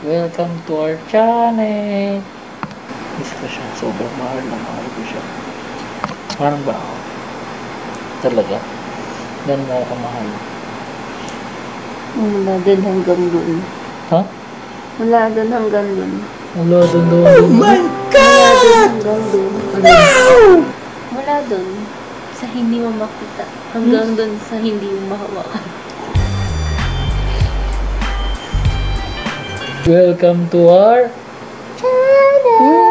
Welcome to our channel. Miss ko siya. Sobrang mahal na mahal ko siya. Parang ba ako? Talaga? Ganun ba ako mahal? Wala din hanggang doon. Ha? Wala din hanggang doon. Wala doon. Oh my God! Hanggang doon. No! Wala doon. Sa hindi mo makita. Hanggang doon sa hindi mo mahawakan. Welcome to our channel.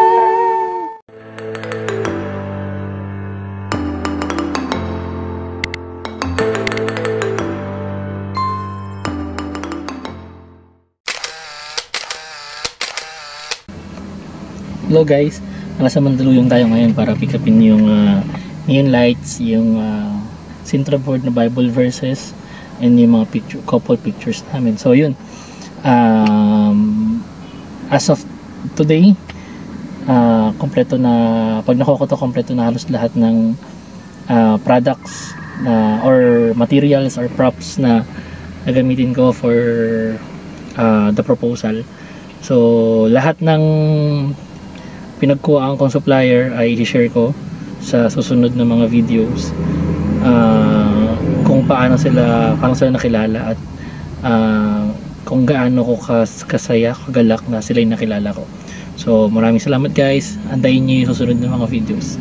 Hello guys, nasa Mandaluyong tayo ngayon para pick upin yung neon lights, yung Sintra board na Bible verses, and yung mga couple pictures namin. So yun, as of today, kompleto na, pag nakuha ko to, kompleto na halos lahat ng products na, or materials or props na gagamitin ko for the proposal. So lahat ng pinagkuhaan kong supplier ay i-share ko sa susunod na mga videos, kung paano sila nakilala at kung gaano ko kasaya, kagalak na sila yung nakilala ko. So maraming salamat guys, antayin nyo yung susunod na mga videos.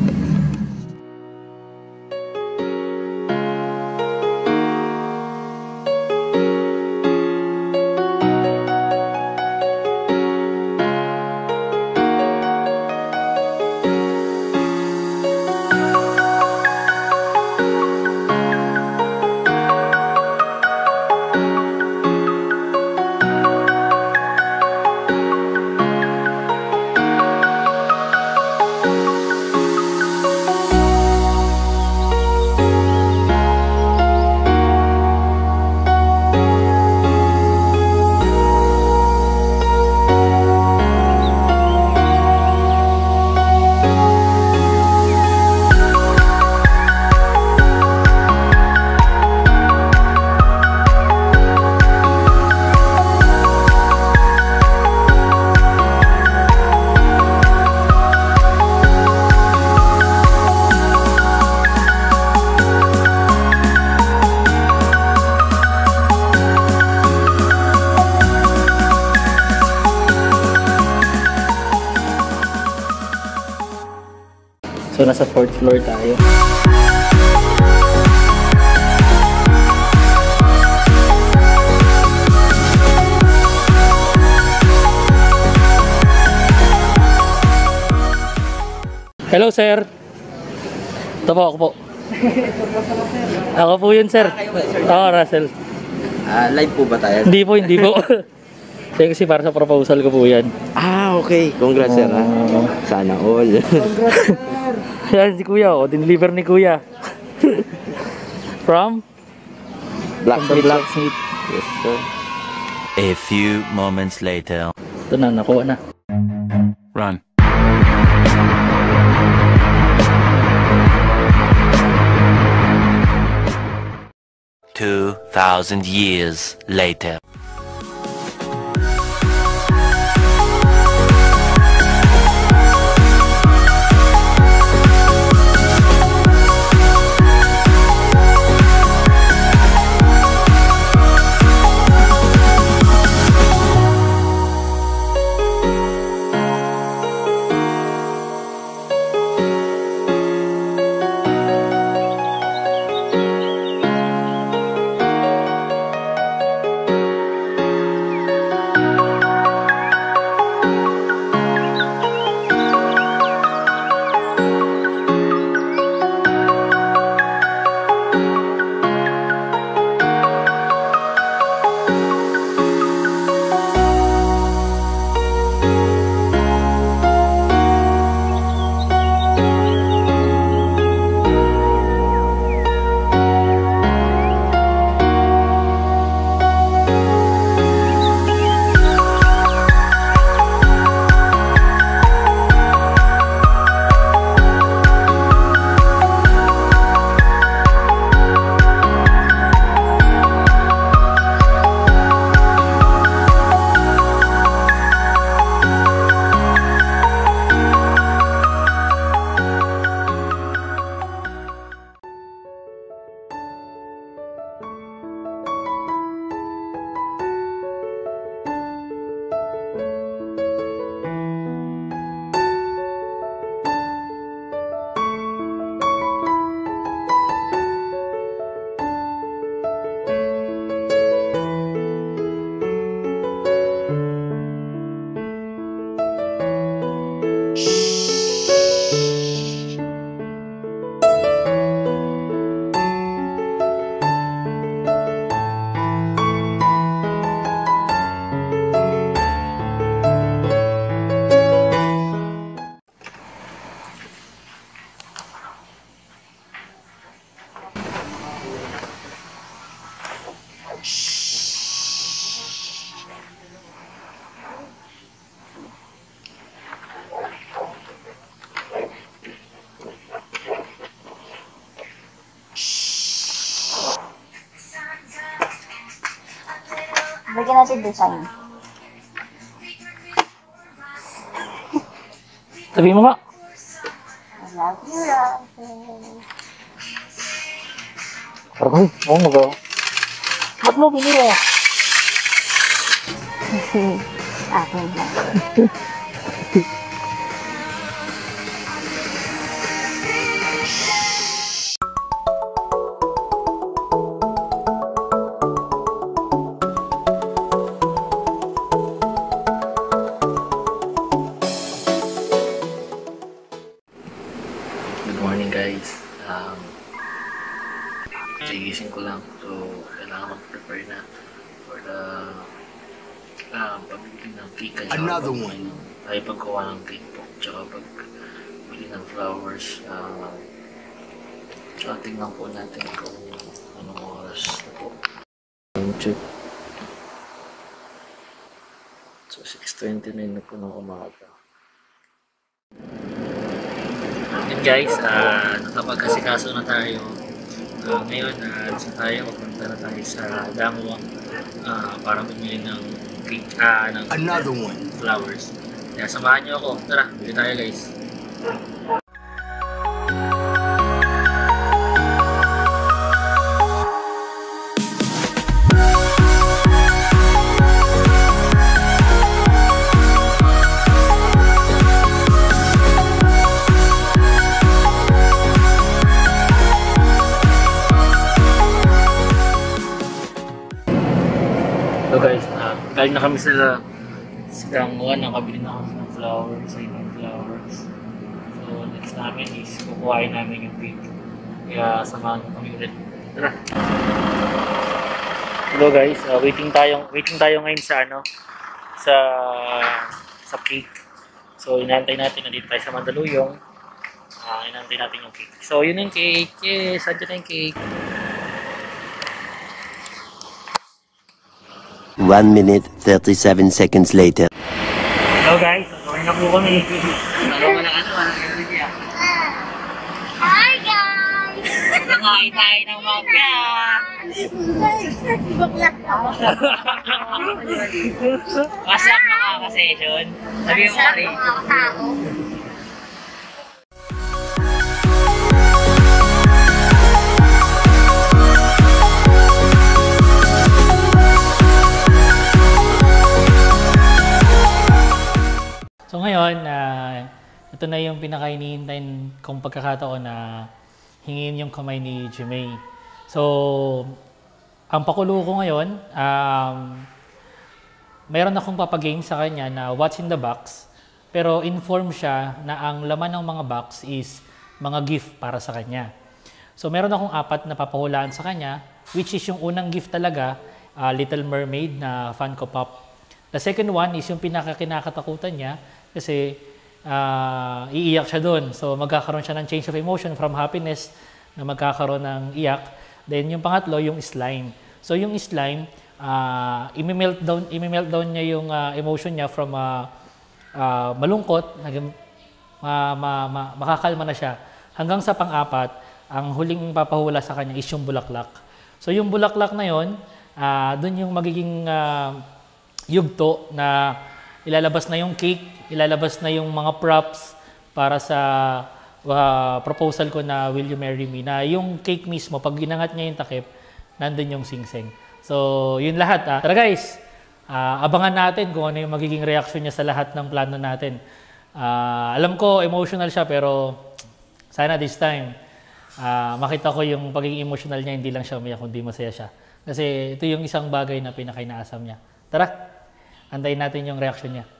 So nasa 4th floor tayo. Hello sir. Ito po, ako po. Ako po yun sir. Oo, Russell. Live po ba tayo? Hindi po. Kasi para sa proposal ko po yan. Okay. Congrats sir ha. Sana all. Congrats sir. Yan si kuya, dineliver ni kuya. From Blacksmith. Yes sir. A few moments later. Ito na, nakuha na. Run. "2,000 years later." Lagyan natin design. Sabi mo nga. I love you, Raffle. Ay, oo mo ba? Ba't mo binira? Kasi akin lang. Good morning guys. Gigising ko lang. So, kailangan mag-prepare na for the pagbibili ng cake. Another one. Tayo paggawa ng cake po. Tsaka pagbili ng flowers. Tsaka tingnan po natin kung anong oras na po. Check. So, 6:29 na po ng umaga. Yun guys, nakapagkasikaso na tayo. Ngayon, sa tayo, pupunta na tayo sa Dangwang para bumili ng cake, ng flowers. Kaya samahan niyo ako. Tara, bili tayo guys. So guys, galing na kami sa Dangwang, nakabili na kami ng flowers, flowers. So next namin is kukuhain namin yung cake. Kaya samahan kami ulit. Tara! Hello guys, waiting tayo ngayon sa sa cake. So inaantay natin na dito tayo sa Mandaluyong. Inaantay natin yung cake. So yun yung cake. Yes, andyan na yung cake. 1 minute 37 seconds later. Hello guys, gawin na po kami. Hi guys! Nakain tayo ng mapya. What's up mga ka-session? Sabi mo ka rin. So ngayon, ito na yung pinaka-iniintay kong pagkakataon na hingin yung kamay ni Jimay. So, ang pakulo ko ngayon, mayroon akong papagame sa kanya na what's in the box, pero inform siya na ang laman ng mga box is mga gift para sa kanya. So, meron akong 4 na papahulaan sa kanya, which is yung unang gift talaga, Little Mermaid na Funko Pop. The second one is yung pinaka-kinakatakutan niya kasi iiyak siya doon. So magkakaroon siya ng change of emotion from happiness na magkakaroon ng iyak. Then yung pangatlo, yung slime. So yung slime, i-meltdown niya yung emotion niya from malungkot, makakalma na siya. Hanggang sa pang-4, ang huling papahula sa kanya is yung bulaklak. So yung bulaklak na yon, doon yung magiging yugto na ilalabas na yung cake, ilalabas na yung mga props para sa proposal ko na Will You Marry Me, na yung cake mismo, pag ginangat niya yung takip, nandun yung singsing. So, yun lahat. Tara guys, abangan natin kung ano yung magiging reaction niya sa lahat ng plano natin. Alam ko, emotional siya, pero sana this time, makita ko yung pagiging emotional niya, hindi lang siya umiyak, kundi masaya siya. Kasi ito yung isang bagay na pinaka-inaasam niya. Tara, antayin natin yung reaction niya.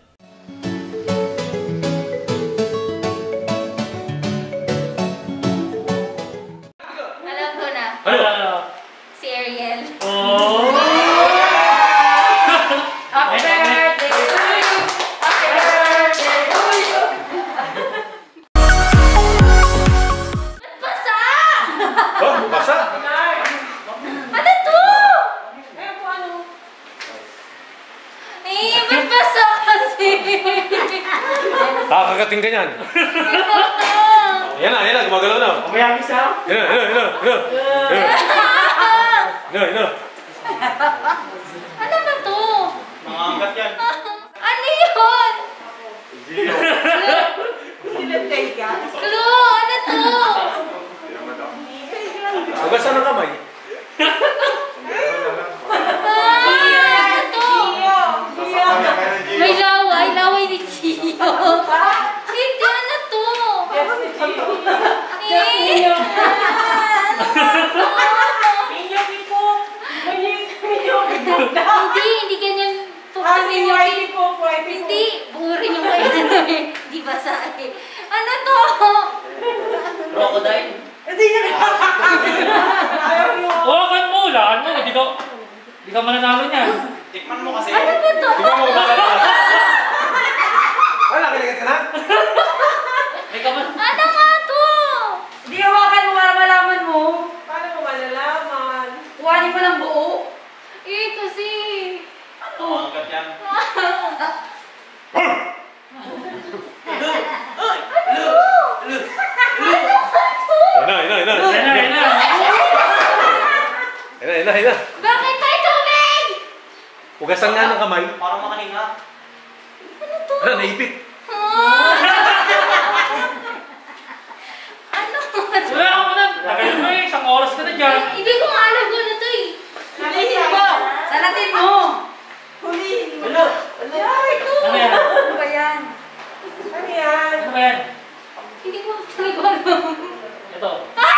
Alam ko na. Ano? Si Ariel. Oh! Happy birthday to you! Happy birthday to you! Ba't basa? Oh, basa! Ano to? Ba't basa kasi? Kakagating ka niyan. Yan na, gumagalaw na. Mamaya isa? Yan na. Ano ba to? Hindi ka mananalo niya. Tikman mo kasi. Ano ba to? Tikman mo ba? Wala, kinagat ka na? Hindi ka man... Ano nga to? Hindi hawakan mo para malaman mo. Paano mo malalaman? Kuhanin mo ng buo. Eh, kasi... Oo, angkat yan. Hina. Bakit may tubig? Hugasan nga ng kamay. Parang makahinga. Ano to? Ano, naipit. Ano? Wala ako na. Tagal mo eh. Isang oras ka na dyan. Hindi ko nga alam kung ano to eh. Hulihin mo. Salatin mo. Hulihin mo. Ano? Ano yan? Ano ba yan? Ano yan? Ano ba yan? Hindi ko talaga alam. Ito.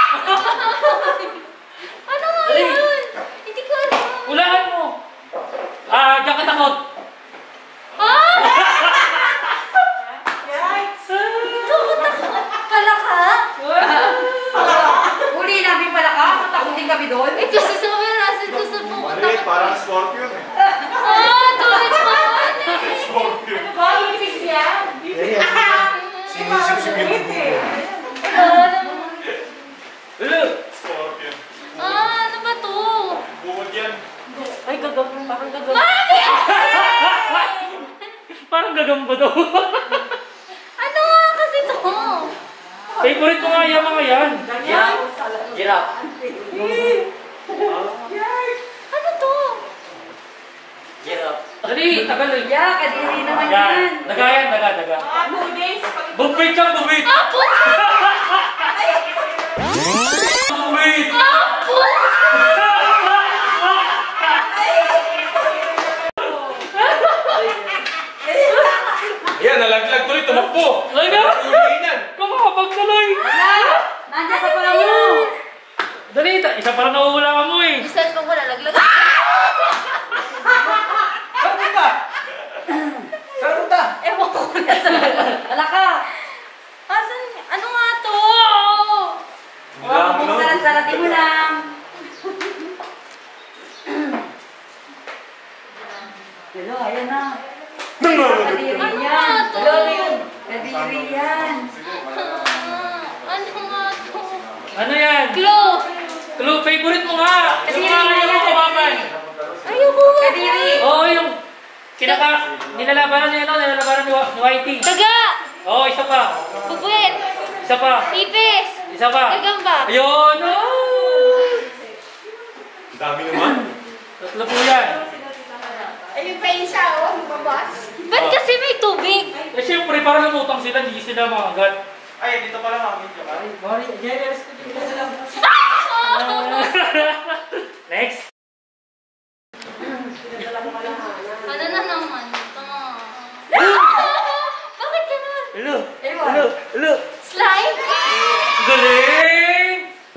Ano nga yun? Hindi ko alam. Ulaan mo. Diyan ka takot. Yikes! Palaka? Huli namin pala ka. Takutin kami doon. Eh, kasi sa mga nasa ito sa pumunta. Parang scorpion eh. Tuwid pa man eh. Scorpion. Ano ba? Ibig yan? Sinisip-sip yung dugo mo. Scorpion. Ano ba to? Bukod yan. Ay, gagawin. Parang gagawin. Parang gagamba daw. Ano nga kasi to? Favorite ko nga yung mga yan. Giraffe. Ano to? Giraffe. Dali, tagal eh. Yeah, kadiri naman Yan. yan. Daga yan, daga. Budays. Bubit yan, bubit. Bubit. Ayan, nalaglag tuloy, tumakbo. Ay na. Uliinan. Kumabag tuloy. Nandiyan sa pala mo. Dali, isa parang nawawala ka mo eh. Saan ko nalaglag? Saan punta? Saan punta? Ewan ko na sa Wala ka. Asan? Ano nga to? Huwag mo salat-salatin mo lang. Hello, ayan na. Kadiri Ano yan. nga to? Kadiri yan. Ano nga to? Ano yan? Glow! Clue, favorite mo nga. Kadiri Yung mga na yan. ayaw kumakan. Ayoko nga. Kadiri. Oo, yung nilalabanan niya, nilalabanan ni Whitey. Daga! Oo, isa pa. Bubwit! Isa pa. Ipis! Isa pa. Gagamba! Ayun! Oh! Dami naman. Tatlo po yan. Ayun pa yung siya, oh. Lumabas. Ba't kasi may tubig? Eh, syempre, para lumutang sila, hindi sila makagat. Ay, dito pala mami. Next. Ano na naman ito? Bakit ganun? Hello. Slime? Galing!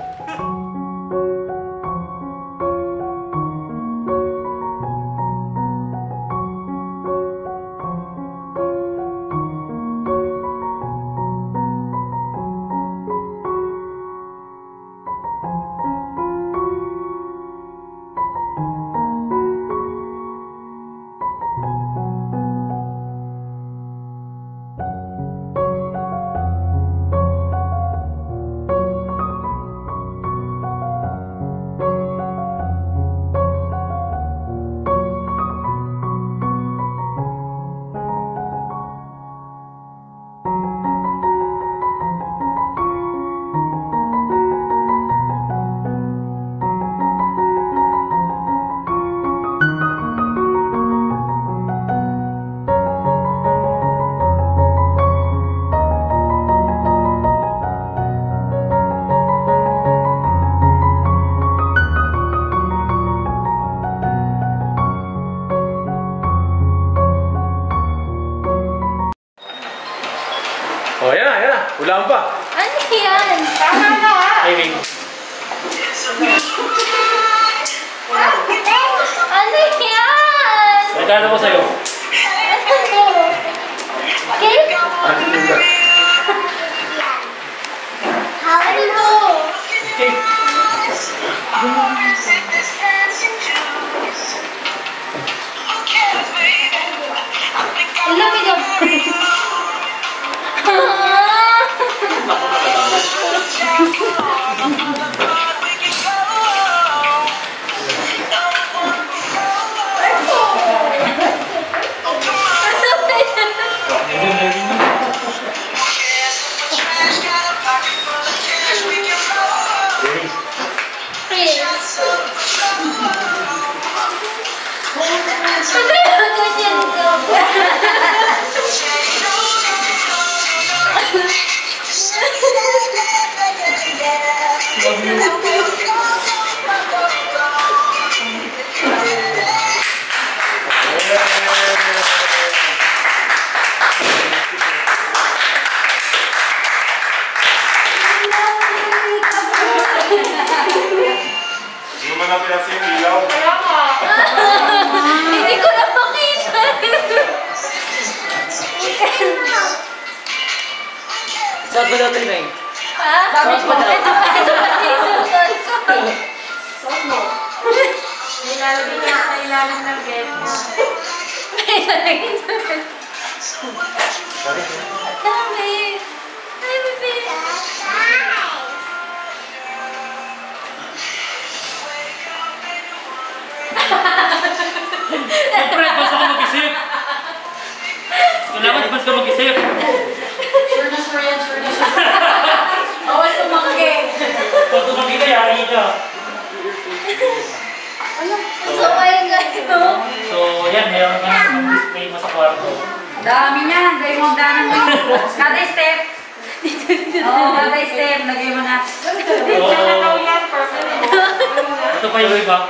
Oh, yan na. Ulaan pa. Ano yan? Tama na, ha? Timing. Ano yan? Regalo ko sa'yo. Ano to? Cake? Ano to? Okay. Hindi mo na pinasa yung ilaw. Kaya nga. Hindi ko na makita. Saan ba natin, Neng? Ha? Sabi ko, Ito pa yung susunod ko. Suot mo. Nilalagay niya sa ilalim ng bed niya. Dami. Ay, baby. Siyempre, basta ka mag-isip. Kailangan, basta ka mag-isip. Sure na sure yan, sure na sure. Bawal tumanggi. Pag tumagin ka, yari ka. So, ayun ganito. So, yan, mayroon ka na display mo sa kwarto. Dami niyan. Gawin mo ang danan mo. Kada step. Oo, kada step. Lagay mo na. Diyan na daw yan. Perfect. Ito pa yung iba.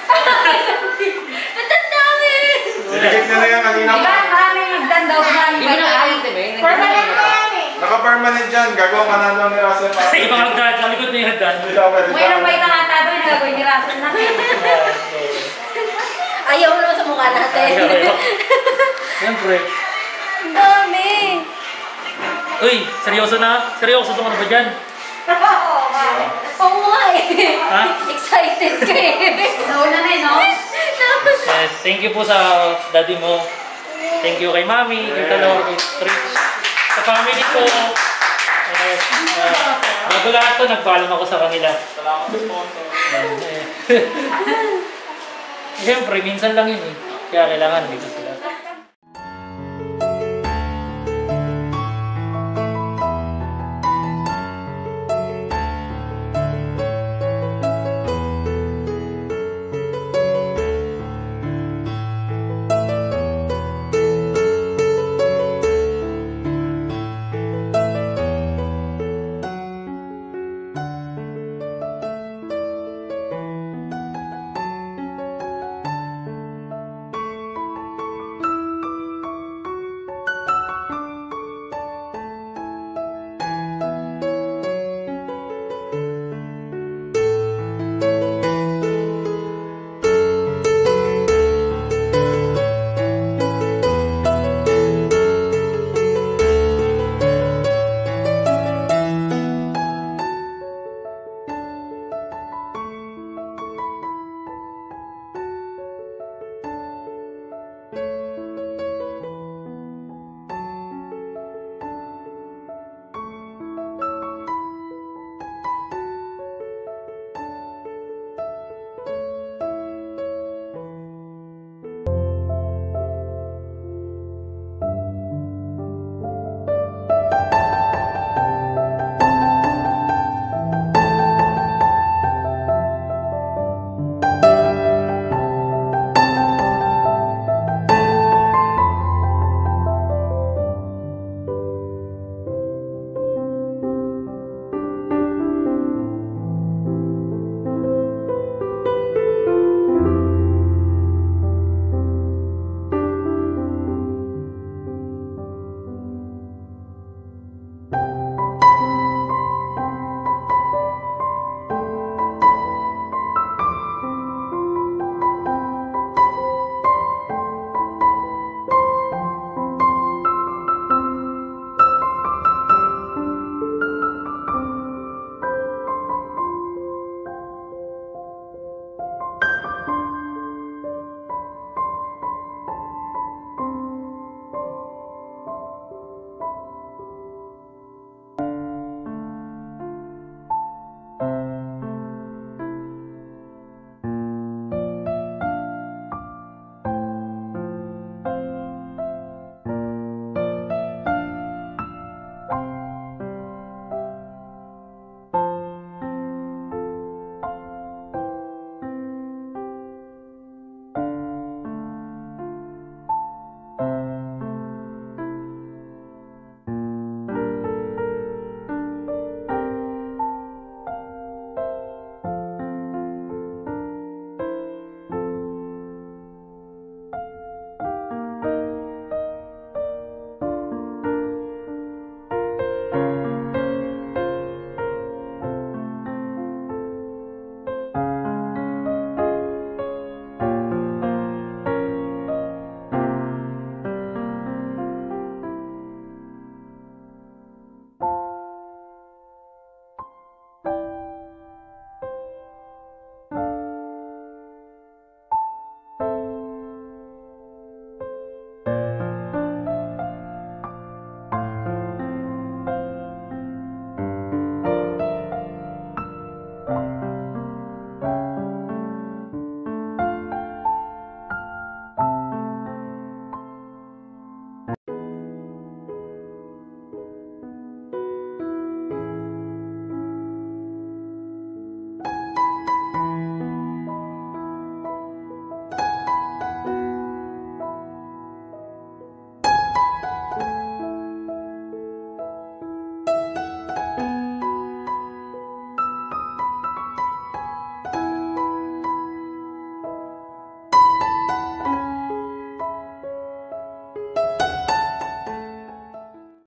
Ba't ang dami? Dinikit na yan kanina Diba? pa. Maraming nagdan daw. Maraming bataan. Permanent na yan eh. Naka-permanent dyan. Gagawa ka na lang ni Russell. Kasi ibang hagdan, sa likod na yung hagdan. Hindi ka pwede. Mayroong pa itangata doon. Nagagawin ni Russell na. Ayaw mo naman sa mukha natin. Siyempre. Ang dami. Uy, seryoso na? Seryoso ka na ba dyan? Oo nga eh. Ha? Excited ka eh. Nauna na eh, no? Yes, thank you po sa daddy mo. Thank you kay mami, kay Talo, kay Trix. Sa family ko. Yes. Bago lahat to, nagpaalam ako sa kanila. Salamat sa sponsor. Siyempre, minsan lang yun eh. Kaya kailangan dito.